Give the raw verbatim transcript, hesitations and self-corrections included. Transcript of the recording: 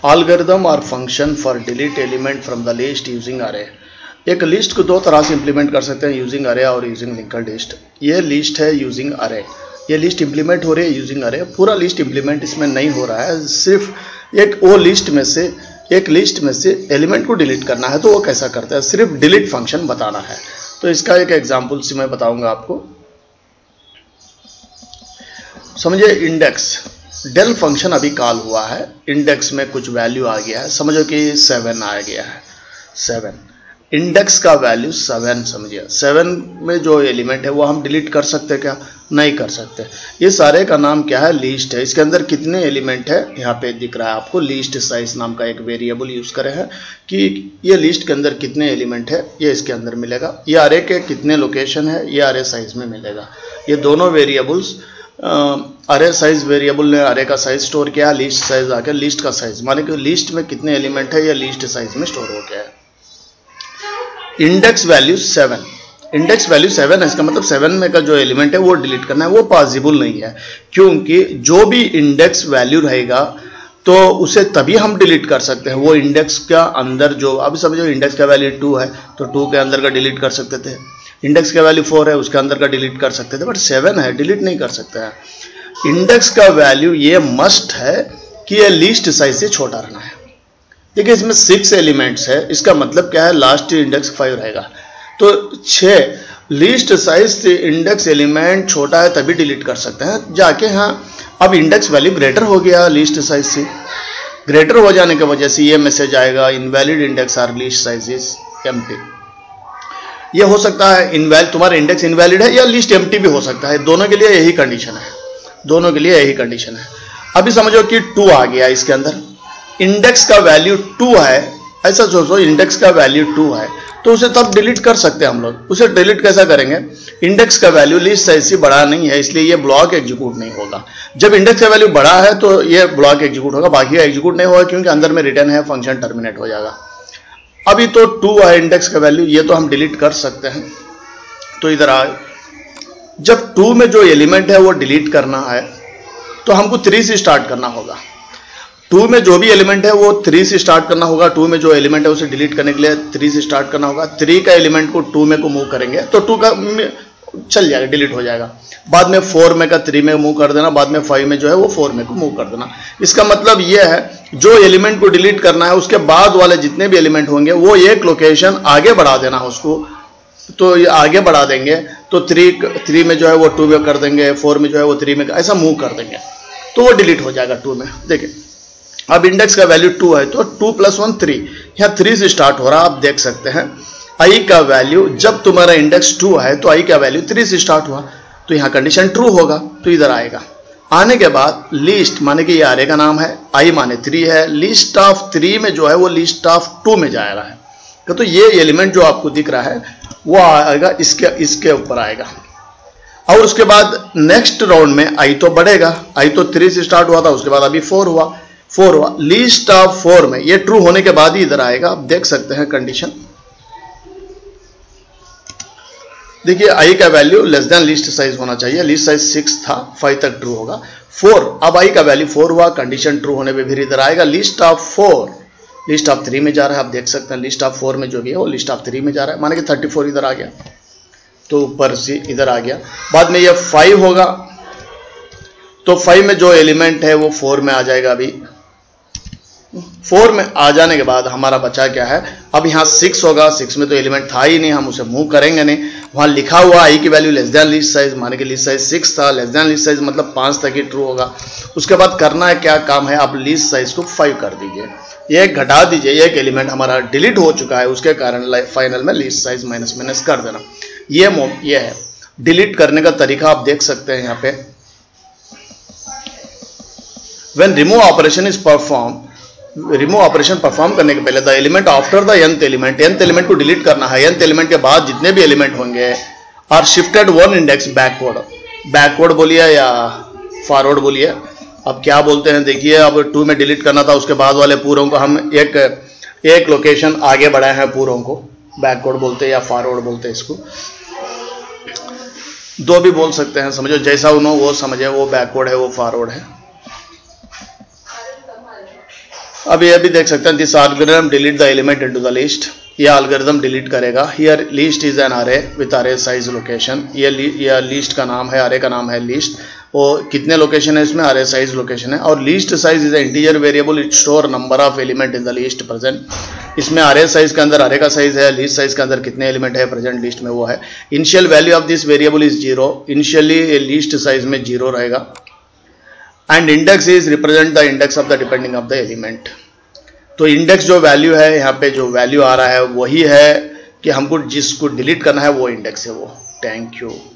algorithm or function for delete element from the list using array। एक list को दो तरह से इंप्लीमेंट कर सकते हैं, यूजिंग अरे और यूजिंग लिंक्ड लिस्ट। ये लिस्ट है यूजिंग अरे, ये लिस्ट इंप्लीमेंट हो रही है यूजिंग अरे। पूरा लिस्ट इंप्लीमेंट इसमें नहीं हो रहा है, सिर्फ एक वो लिस्ट में से एक लिस्ट में से एलिमेंट को डिलीट करना है। तो वो कैसा करता है, सिर्फ डिलीट फंक्शन बताना है। तो इसका एक एग्जाम्पल से मैं बताऊंगा आपको। समझिए इंडेक्स डेल फंक्शन अभी कॉल हुआ है, इंडेक्स में कुछ वैल्यू आ गया है, समझो कि सेवन आ गया है। सेवन इंडेक्स का वैल्यू सेवन, समझिए सेवन में जो एलिमेंट है वो हम डिलीट कर सकते हैं क्या? नहीं कर सकते। ये सारे का नाम क्या है? लिस्ट है। इसके अंदर कितने एलिमेंट है यहाँ पे दिख रहा है आपको। लिस्ट साइज नाम का एक वेरिएबल यूज करे हैं कि ये लिस्ट के अंदर कितने एलिमेंट है ये इसके अंदर मिलेगा। ये अरे के कितने लोकेशन है ये अरे साइज में मिलेगा। ये दोनों वेरिएबल्स अरे साइज वेरिएबल ने अरे का साइज स्टोर किया, लिस्ट साइज आके लिस्ट का साइज, माने कि लिस्ट में कितने एलिमेंट है ये लिस्ट साइज में स्टोर हो गया है। Index value seven, index value seven है, इसका मतलब सेवन में का जो एलिमेंट है वो डिलीट करना है। वो पॉसिबल नहीं है, क्योंकि जो भी इंडेक्स वैल्यू रहेगा तो उसे तभी हम डिलीट कर सकते हैं। वो इंडेक्स का अंदर जो, अभी समझो इंडेक्स का वैल्यू टू है तो टू के अंदर का डिलीट कर सकते थे। इंडेक्स का वैल्यू फोर है उसके अंदर का डिलीट कर सकते थे, बट सेवन है डिलीट नहीं कर सकते हैं। इंडेक्स का वैल्यू ये मस्ट है कि ये लिस्ट साइज से छोटा रहना है। देखिए इसमें सिक्स एलिमेंट्स है, इसका मतलब क्या है, लास्ट इंडेक्स फाइव रहेगा। तो छः लिस्ट साइज से इंडेक्स एलिमेंट छोटा है तभी डिलीट कर सकते हैं जाके। हाँ अब इंडेक्स वैल्यू ग्रेटर हो गया लिस्ट साइज से, ग्रेटर हो जाने की वजह से ये मैसेज आएगा invalid index or list size is empty. ये हो सकता है इनवैलिड, तुम्हारा इंडेक्स इनवैलिड है या लिस्ट एम्प्टी भी हो सकता है। दोनों के लिए यही कंडीशन है, दोनों के लिए यही कंडीशन है। अभी समझो कि टू आ गया इसके अंदर, इंडेक्स का वैल्यू टू है, ऐसा सोचो इंडेक्स का वैल्यू टू है तो उसे तब डिलीट कर सकते हैं हम लोग। उसे डिलीट कैसा करेंगे, इंडेक्स का वैल्यू लिस्ट साइज से बड़ा नहीं है इसलिए ये ब्लॉक एग्जीक्यूट नहीं होगा। जब इंडेक्स का वैल्यू बड़ा है तो ये ब्लॉक एग्जीक्यूट होगा, बाकी एग्जीक्यूट नहीं होगा क्योंकि अंदर में रिटर्न है, फंक्शन टर्मिनेट हो जाएगा। अभी तो टू है इंडेक्स का वैल्यू, ये तो हम डिलीट कर सकते हैं। तो इधर आए, जब टू में जो एलिमेंट है वो डिलीट करना है तो हमको थ्री से स्टार्ट करना होगा। टू में जो भी एलिमेंट है वो थ्री से स्टार्ट करना होगा। टू में जो एलिमेंट है उसे डिलीट करने के लिए थ्री से स्टार्ट करना होगा। थ्री का एलिमेंट को टू में को मूव करेंगे तो टू का चल जाएगा, डिलीट हो जाएगा। बाद में फोर में का थ्री में मूव कर देना, बाद में फाइव में जो है वो फोर में को मूव कर देना। इसका मतलब ये है जो एलिमेंट को डिलीट करना है उसके बाद वाले जितने भी एलिमेंट होंगे वो एक लोकेशन आगे बढ़ा देना है उसको। तो ये आगे बढ़ा देंगे तो थ्री थ्री में जो है वो टू में कर देंगे, फोर में जो है वो थ्री में, ऐसा मूव कर देंगे तो वो डिलीट हो जाएगा टू में। देखिए अब इंडेक्स का वैल्यू टू है तो टू प्लस वन थ्री, यहाँ थ्री से स्टार्ट हो रहा है। आप देख सकते हैं आई का वैल्यू, जब तुम्हारा इंडेक्स टू है तो आई का वैल्यू थ्री से स्टार्ट हुआ तो यहाँ कंडीशन ट्रू होगा तो इधर आएगा। आने के बाद लिस्ट माने कि ये अरे का नाम है, आई माने थ्री है, लिस्ट ऑफ थ्री में जो है वो लिस्ट ऑफ टू में जा रहा है। तो ये एलिमेंट जो आपको दिख रहा है वो आएगा इसके इसके ऊपर आएगा। और उसके बाद नेक्स्ट राउंड में आई तो बढ़ेगा, आई तो थ्री से स्टार्ट हुआ था, उसके बाद अभी फोर हुआ, फोर हुआ, लिस्ट ऑफ फोर में ये ट्रू होने के बाद ही इधर आएगा। आप देख सकते हैं कंडीशन, देखिए आई का value less than list size होना चाहिए, लिस्ट साइज सिक्स था, फाइव तक ट्रू होगा। फोर, अब आई का वैल्यू फोर हुआ, कंडीशन ट्रू होने पे फिर इधर आएगा list of four, list of three में जा रहा है। आप देख सकते हैं लिस्ट ऑफ फोर में जो भी है वो लिस्ट ऑफ थ्री में जा रहा है, माने कि थर्टी फोर इधर आ गया तो ऊपर से इधर आ गया। बाद में ये फाइव होगा तो फाइव में जो एलिमेंट है वो फोर में आ जाएगा। अभी फोर में आ जाने के बाद हमारा बचा क्या है, अब यहाँ सिक्स होगा, सिक्स में तो एलिमेंट था ही नहीं, हम उसे मूव करेंगे नहीं। वहाँ लिखा हुआ आई की value less than list size, माने कि लिस्ट साइज सिक्स था, लेस देन लिस्ट साइज मतलब पाँच तक ही ट्रू होगा। उसके बाद करना है क्या काम है, आप लिस्ट साइज को फाइव कर दीजिए, ये घटा दीजिए, एक एलिमेंट हमारा डिलीट हो चुका है उसके कारण फाइनल में लिस्ट साइज माइनस माइनस कर देना। ये ये है डिलीट करने का तरीका, आप देख सकते हैं यहाँ पे। When remove operation is perform, remove operation perform करने के पहले the element after the nth एलिमेंट, nth एलिमेंट को डिलीट करना है। nth एलिमेंट के बाद जितने भी एलिमेंट होंगे are shifted one index backward, backward बोलिए या फॉरवर्ड बोलिए, अब क्या बोलते हैं देखिए। अब टू में डिलीट करना था, उसके बाद वाले पूरों को हम एक एक लोकेशन आगे बढ़ाए हैं, पूरों को बैकवर्ड बोलते हैं या फॉरवर्ड बोलते हैं, इसको दो भी बोल सकते हैं, समझो जैसा उन्होंने वो समझे, वो बैकवर्ड है वो फॉरवर्ड है। अब ये भी देख सकते हैं, this algorithm delete the element into the list. ये एल्गोरिथम डिलीट करेगा। Here list is an array with array size location. ये ये लिस्ट का नाम है, अरे का नाम है लिस्ट। और कितने लोकेशन है इसमें, अरे साइज लोकेशन है। और list size is integer variable, it store number of element in the list present. इसमें अरे साइज के अंदर अरे का साइज है, लिस्ट साइज के अंदर कितने एलिमेंट है प्रेजेंट लिस्ट में वो है। Initial value of this variable is zero. Initially ये लिस्ट साइज में जीरो रहेगा। And index is represent the index of the depending of the element. तो इंडेक्स जो वैल्यू है, यहाँ पे जो वैल्यू आ रहा है वही है कि हमको जिसको डिलीट करना है वो इंडेक्स है वो। Thank you.